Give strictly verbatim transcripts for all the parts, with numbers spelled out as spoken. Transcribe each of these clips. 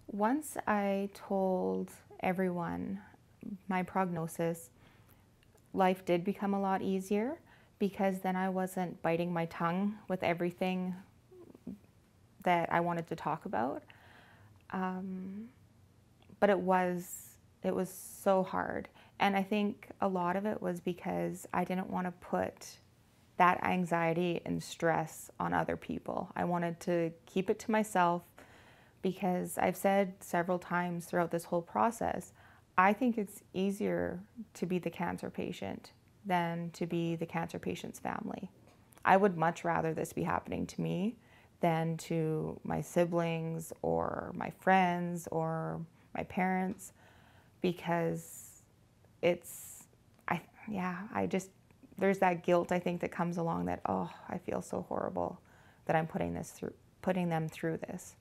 Once I told everyone my prognosis, life did become a lot easier because then I wasn't biting my tongue with everything that I wanted to talk about. Um, but it was, it was so hard. And I think a lot of it was because I didn't want to put that anxiety and stress on other people. I wanted to keep it to myself because I've said several times throughout this whole process, I think it's easier to be the cancer patient than to be the cancer patient's family. I would much rather this be happening to me than to my siblings or my friends or my parents, because it's, I, yeah, I just, there's that guilt I think that comes along that, oh, I feel so horrible that I'm putting this through, putting them through this.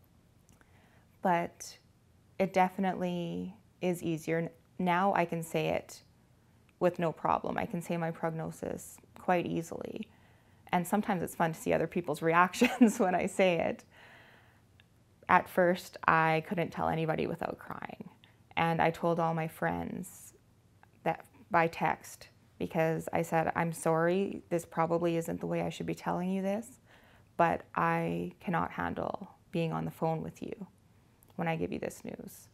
But it definitely is easier. Now I can say it with no problem. I can say my prognosis quite easily. And sometimes it's fun to see other people's reactions when I say it. At first, I couldn't tell anybody without crying. And I told all my friends that by text, because I said, I'm sorry, this probably isn't the way I should be telling you this, but I cannot handle being on the phone with you when I give you this news.